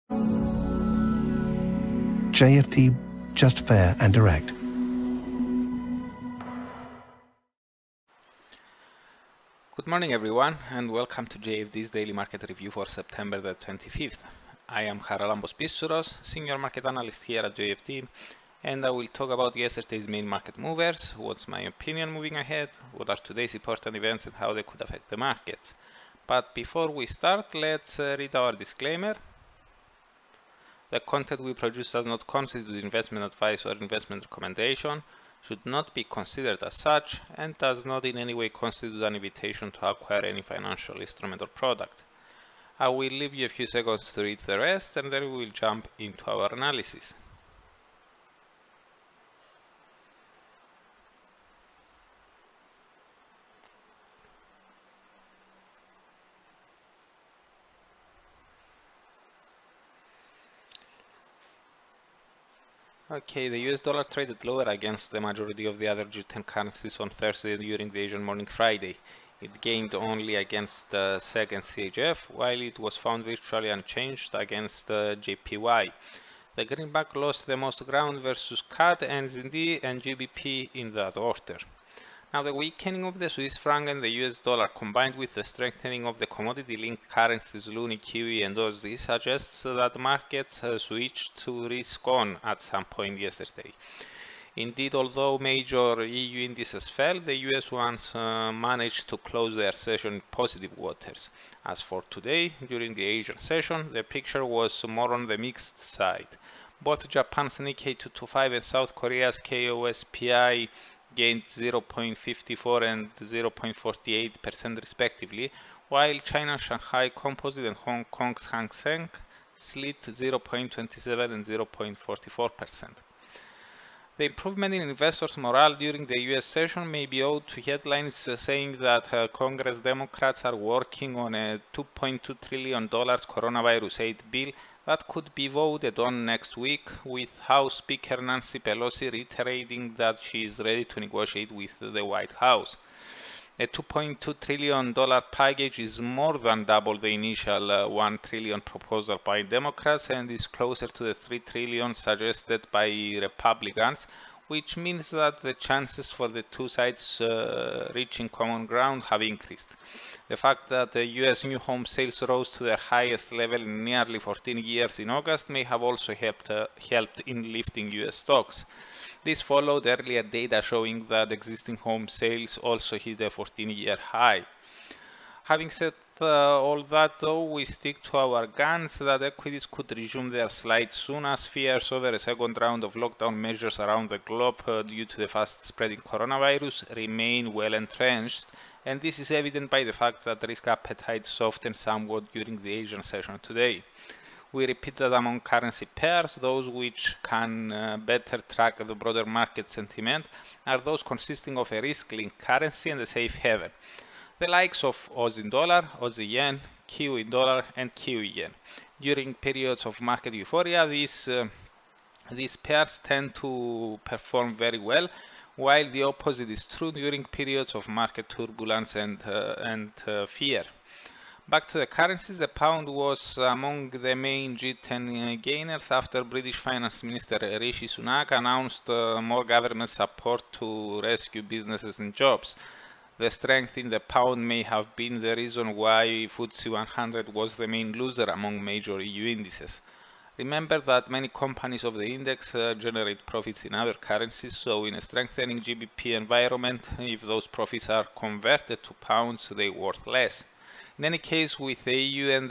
JFD, just fair and direct. Good morning everyone and welcome to JFD's daily market review for September the 25th. I am Charalambos Pissouros, senior market analyst here at JFD, and I will talk about yesterday's main market movers, what's my opinion moving ahead, what are today's important events and how they could affect the markets. But before we start, let's read our disclaimer. The content we produce does not constitute investment advice or investment recommendation, should not be considered as such, and does not in any way constitute an invitation to acquire any financial instrument or product. I will leave you a few seconds to read the rest and then we will jump into our analysis. Okay, the US dollar traded lower against the majority of the other G10 currencies on Thursday during the Asian morning Friday. It gained only against the SEK and CHF, while it was found virtually unchanged against JPY. The greenback lost the most ground versus CAD, NZD and GBP in that order. Now, the weakening of the Swiss franc and the US dollar combined with the strengthening of the commodity-linked currencies Luni, Kiwi and Aussie suggests that markets switched to risk on at some point yesterday. Indeed, although major EU indices fell, the US ones managed to close their session in positive waters. As for today, during the Asian session, the picture was more on the mixed side. Both Japan's Nikkei 225 and South Korea's KOSPI gained 0.54 and 0.48% respectively, while China's Shanghai Composite and Hong Kong's Hang Seng slid 0.27 and 0.44%. The improvement in investors' morale during the US session may be owed to headlines saying that Congress Democrats are working on a $2.2 trillion coronavirus aid bill that could be voted on next week, with House Speaker Nancy Pelosi reiterating that she is ready to negotiate with the White House. A $2.2 trillion package is more than double the initial $1 trillion proposal by Democrats and is closer to the $3 trillion suggested by Republicans, which means that the chances for the two sides reaching common ground have increased. The fact that the US new home sales rose to their highest level in nearly 14 years in August may have also helped in lifting US stocks. This followed earlier data showing that existing home sales also hit a 14-year high. Having said all that though, we stick to our guns that equities could resume their slide soon as fears over a second round of lockdown measures around the globe due to the fast-spreading coronavirus remain well entrenched, and this is evident by the fact that risk appetite softened somewhat during the Asian session today. We repeat that among currency pairs, those which can better track the broader market sentiment are those consisting of a risk-linked currency and a safe haven. The likes of Aussie dollar, Aussie yen, Kiwi dollar and Kiwi yen. During periods of market euphoria, these pairs tend to perform very well, while the opposite is true during periods of market turbulence and fear. Back to the currencies, the pound was among the main G10 gainers after British Finance Minister Rishi Sunak announced more government support to rescue businesses and jobs. The strength in the pound may have been the reason why FTSE 100 was the main loser among major EU indices. Remember that many companies of the index generate profits in other currencies, so in a strengthening GBP environment, if those profits are converted to pounds, they worth less. In any case, with the EU and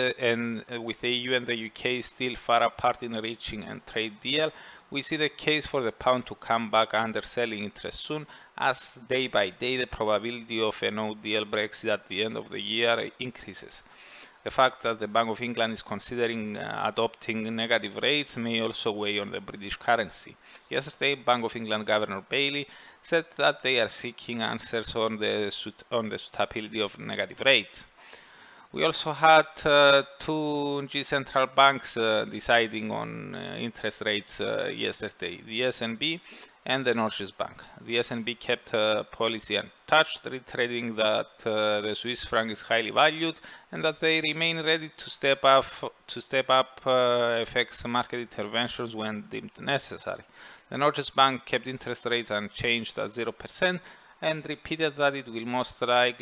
the UK still far apart in reaching a trade deal, we see the case for the pound to come back under selling interest soon, as day by day the probability of a no-deal Brexit at the end of the year increases. The fact that the Bank of England is considering adopting negative rates may also weigh on the British currency. Yesterday, Bank of England Governor Bailey said that they are seeking answers on the suitability of negative rates. We also had two G central banks deciding on interest rates yesterday. The SNB and the Norges Bank. The SNB kept policy untouched, reiterating that the Swiss franc is highly valued and that they remain ready to step up FX market interventions when deemed necessary. The Norges Bank kept interest rates unchanged at 0% and repeated that they will most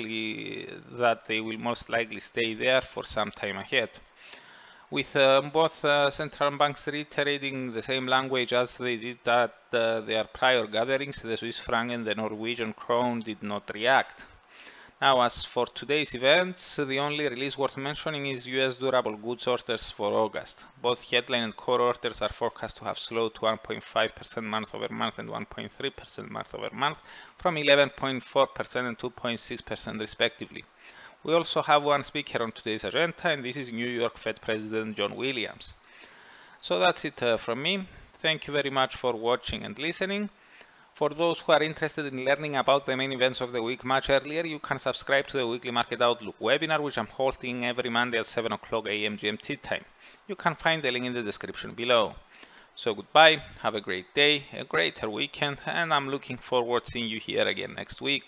likely stay there for some time ahead. With both central banks reiterating the same language as they did at their prior gatherings, the Swiss franc and the Norwegian krone did not react. Now, as for today's events, the only release worth mentioning is US durable goods orders for August. Both headline and core orders are forecast to have slowed to 1.5% month over month and 1.3% month over month, from 11.4% and 2.6% respectively. We also have one speaker on today's agenda, and this is New York Fed President John Williams. So that's it from me. Thank you very much for watching and listening. For those who are interested in learning about the main events of the week much earlier, you can subscribe to the Weekly Market Outlook webinar, which I'm holding every Monday at 7 o'clock AM GMT time. You can find the link in the description below. So goodbye, have a great day, a greater weekend, and I'm looking forward to seeing you here again next week.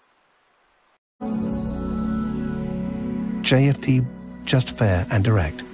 JFT, just fair and direct.